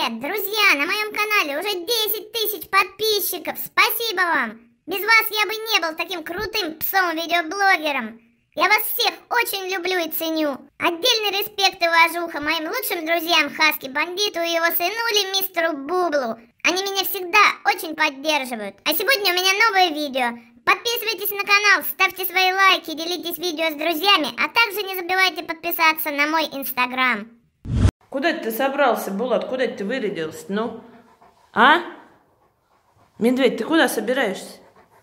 Привет, друзья! На моем канале уже 10 тысяч подписчиков. Спасибо вам! Без вас я бы не был таким крутым псом-видеоблогером. Я вас всех очень люблю и ценю. Отдельный респект и уважуха моим лучшим друзьям Хаски Бандиту и его сынуле мистеру Бублу. Они меня всегда очень поддерживают. А сегодня у меня новое видео. Подписывайтесь на канал, ставьте свои лайки, делитесь видео с друзьями, а также не забывайте подписаться на мой инстаграм. Куда ты собрался, Булат? Куда ты вырядился? Ну? А? Медведь, ты куда собираешься?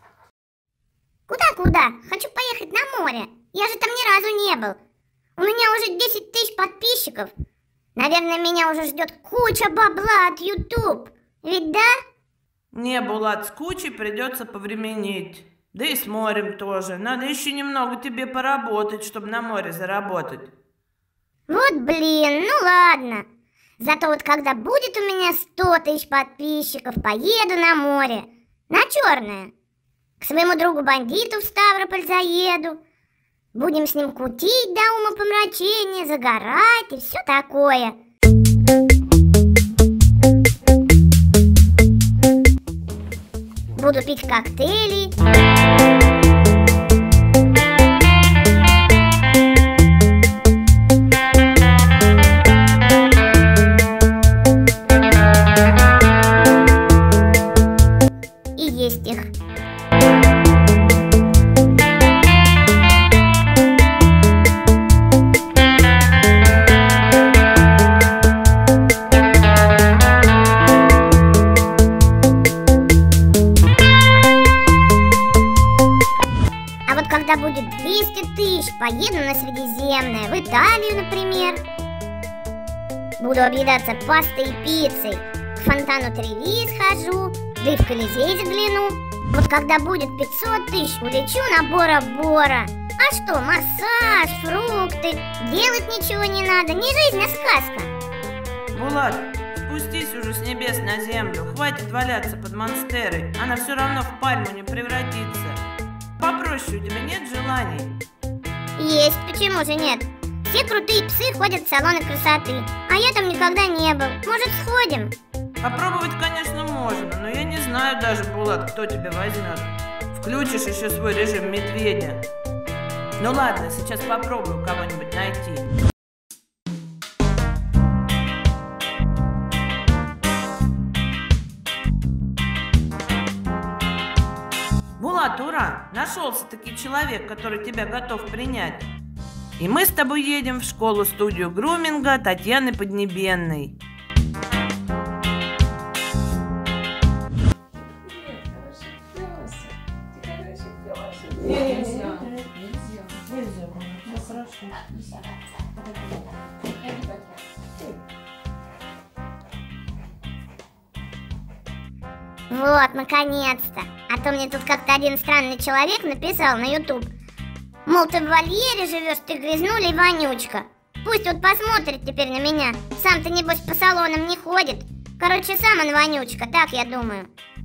Куда? Хочу поехать на море. Я же там ни разу не был. У меня уже 10 тысяч подписчиков. Наверное, меня уже ждет куча бабла от YouTube. Ведь да? Не, Булат, с кучей придется повременить. Да и с морем тоже. Надо еще немного тебе поработать, чтобы на море заработать. Вот блин, ну ладно. Зато вот когда будет у меня 100 тысяч подписчиков, поеду на море. На Черное. К своему другу Бандиту в Ставрополь заеду. Будем с ним кутить до умопомрачения, загорать и все такое. Буду пить коктейли. И есть их. Когда будет 200 тысяч, поеду на Средиземное, в Италию, например. Буду объедаться пастой и пиццей. К фонтану Треви схожу, да и в Колизей загляну. Вот когда будет 500 тысяч, улечу на Бора-Бора. А что, массаж, фрукты, делать ничего не надо, не жизнь, а сказка. Булат, спустись уже с небес на землю, хватит валяться под монстерой, она все равно в пальму не превратится. Попроще, у тебя нет желаний? Есть, почему же нет? Все крутые псы ходят в салоны красоты, а я там никогда не был. Может, сходим? Попробовать, конечно, можно, но я не знаю даже, Булат, кто тебя возьмет. Включишь еще свой режим медведя. Ну ладно, сейчас попробую кого-нибудь найти. Булат, ура! Нашелся-таки человек, который тебя готов принять. И мы с тобой едем в школу-студию груминга Татьяны Поднебенной. Вот, наконец-то. А то мне тут как-то один странный человек написал на YouTube. Мол, ты в вольере живешь, ты грязнуля и вонючка. Пусть вот посмотрит теперь на меня. Сам-то, небось, по салонам не ходит. Короче, сам он вонючка, так я думаю.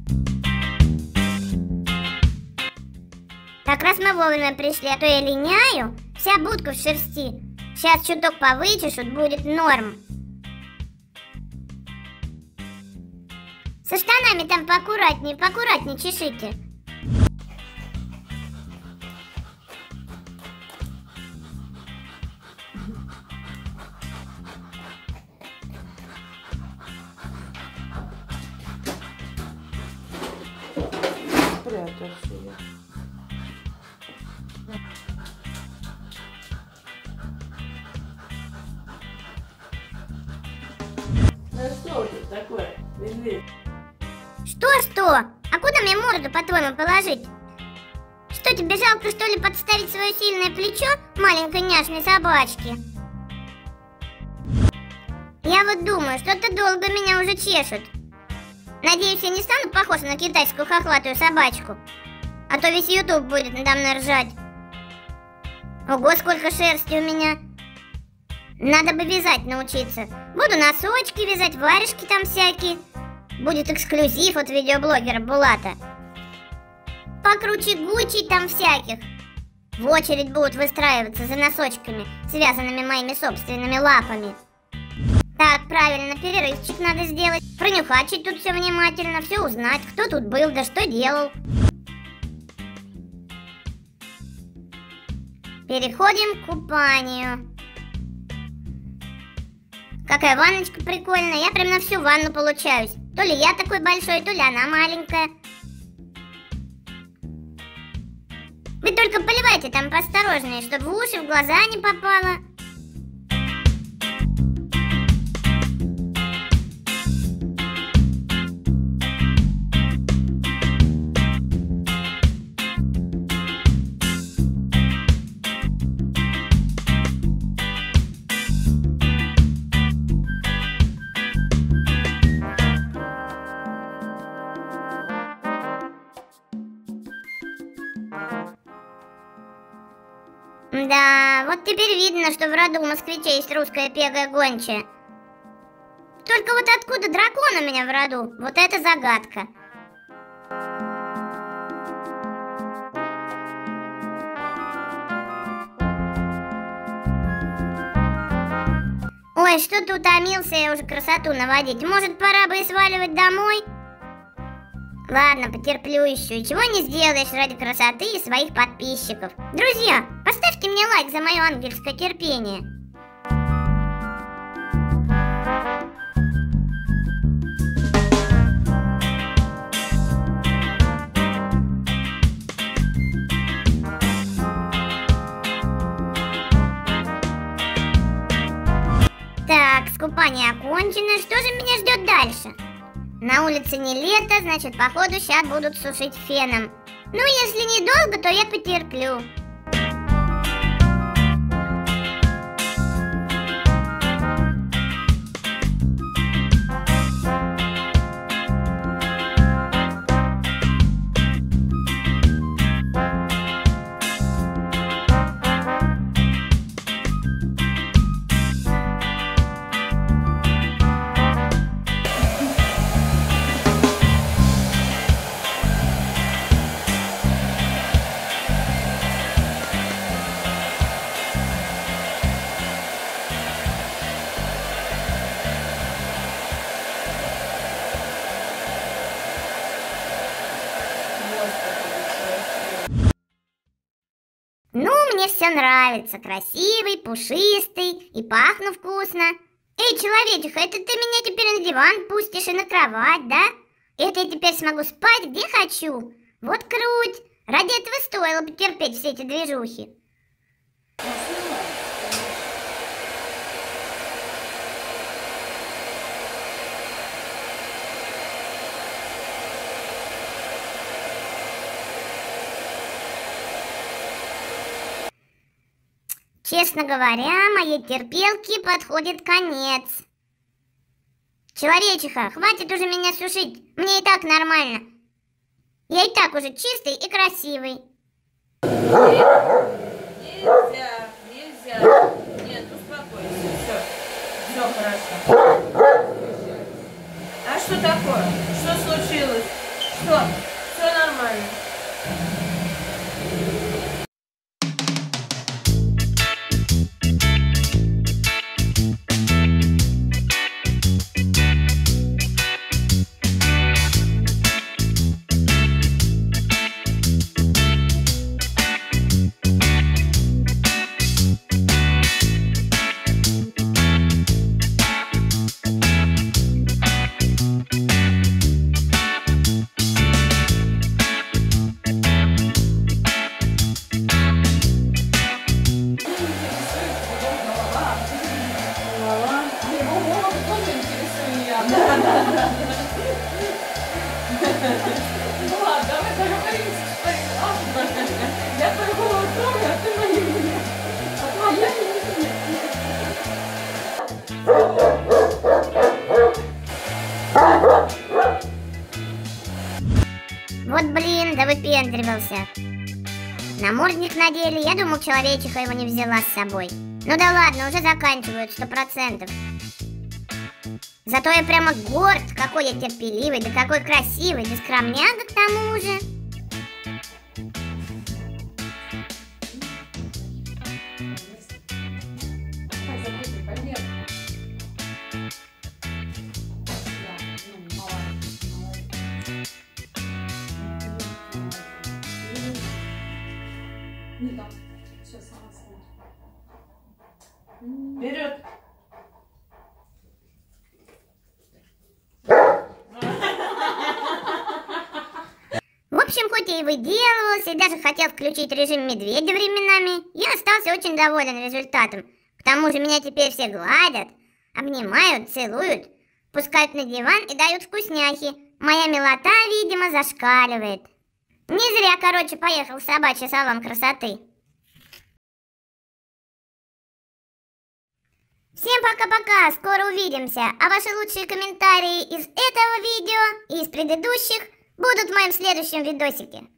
Так раз мы вовремя пришли, а то я линяю. Вся будка в шерсти. Сейчас чуток повычешут, будет норм. Со штанами там поаккуратнее чешите. Спрятался я. Ну что у тебя такое, медведь? Что? А куда мне морду, по-твоему, положить? Что, тебе жалко, что ли, подставить свое сильное плечо маленькой няшной собачке? Я вот думаю, что-то долго меня уже чешут. Надеюсь, я не стану похожа на китайскую хохлатую собачку. А то весь YouTube будет надо мной ржать. Ого, сколько шерсти у меня. Надо бы вязать научиться. Буду носочки вязать, варежки там всякие. Будет эксклюзив от видеоблогера Булата. Покруче Гуччи там всяких. В очередь будут выстраиваться за носочками, связанными моими собственными лапами. Так, правильно, перерывчик надо сделать. Пронюхачить тут все внимательно, все узнать, кто тут был, да что делал. Переходим к купанию. Какая ванночка прикольная, я прям на всю ванну получаюсь. То ли я такой большой, то ли она маленькая. Вы только поливайте там поосторожнее, чтобы в уши, в глаза не попало. Да, вот теперь видно, что в роду москвичей есть русская пегая гончая. Только вот откуда дракон у меня в роду? Вот это загадка. Ой, что-то утомился я уже красоту наводить. Может, пора бы и сваливать домой? Ладно, потерплю еще. И чего не сделаешь ради красоты и своих подписчиков. Друзья, поставьте мне лайк за мое ангельское терпение. Так, скупание окончено. Что же меня ждет дальше? На улице не лето, значит, походу, сейчас будут сушить феном. Ну, если недолго, то я потерплю. Ну, мне все нравится. Красивый, пушистый и пахну вкусно. Эй, человечиха, это ты меня теперь на диван пустишь и на кровать, да? Это я теперь смогу спать где хочу. Вот круть. Ради этого стоило бы терпеть все эти движухи. Честно говоря, моей терпелке подходит конец. Человечиха, хватит уже меня сушить. Мне и так нормально. Я и так уже чистый и красивый. Нельзя. Нет, успокойся. Все хорошо. А что такое? Что случилось? Что? Все нормально. Ну ладно, давай договоримся, что я твою голову трогаю, а ты мою нет. А твоя нет. Вот блин, да выпендривался. Намордник надели, я думал, человечиха его не взяла с собой. Ну да ладно, уже заканчивают 100%. Зато я прямо горд, какой я терпеливый, да какой красивый, да скромняга к тому же. Вперед! В общем, хоть я и выделывался, и даже хотел включить режим медведя временами, я остался очень доволен результатом. К тому же меня теперь все гладят, обнимают, целуют, пускают на диван и дают вкусняхи. Моя милота, видимо, зашкаливает. Не зря, короче, поехал в собачий салон красоты. Всем пока-пока, скоро увидимся. А ваши лучшие комментарии из этого видео и из предыдущих будут в моем следующем видосике.